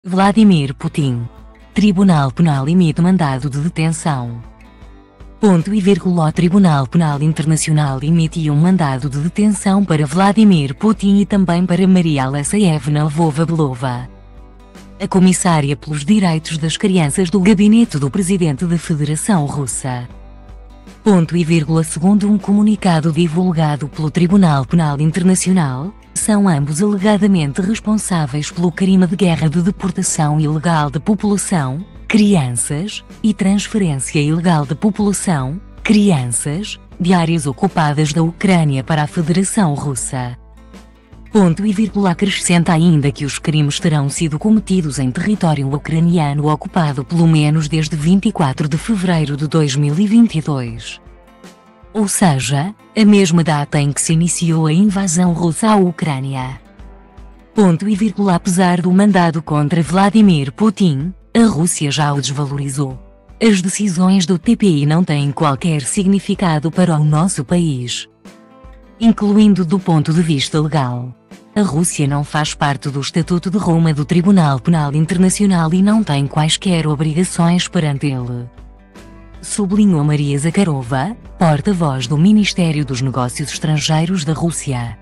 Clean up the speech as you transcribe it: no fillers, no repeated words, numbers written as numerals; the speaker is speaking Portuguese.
Vladimir Putin. Tribunal Penal emite mandado de detenção. O Tribunal Penal Internacional emitiu um mandado de detenção para Vladimir Putin e também para Maria Alexeyevna Lvova-Belova, a comissária pelos direitos das crianças do gabinete do presidente da Federação Russa. Segundo um comunicado divulgado pelo Tribunal Penal Internacional, são ambos alegadamente responsáveis pelo crime de guerra de deportação ilegal de população, crianças, e transferência ilegal de população, crianças, de áreas ocupadas da Ucrânia para a Federação Russa. Acrescenta ainda que os crimes terão sido cometidos em território ucraniano ocupado pelo menos desde 24 de fevereiro de 2022. Ou seja, a mesma data em que se iniciou a invasão russa à Ucrânia. Apesar do mandado contra Vladimir Putin, a Rússia já o desvalorizou. As decisões do TPI não têm qualquer significado para o nosso país, incluindo do ponto de vista legal. A Rússia não faz parte do Estatuto de Roma do Tribunal Penal Internacional e não tem quaisquer obrigações perante ele, sublinhou Maria Zakharova, porta-voz do Ministério dos Negócios Estrangeiros da Rússia.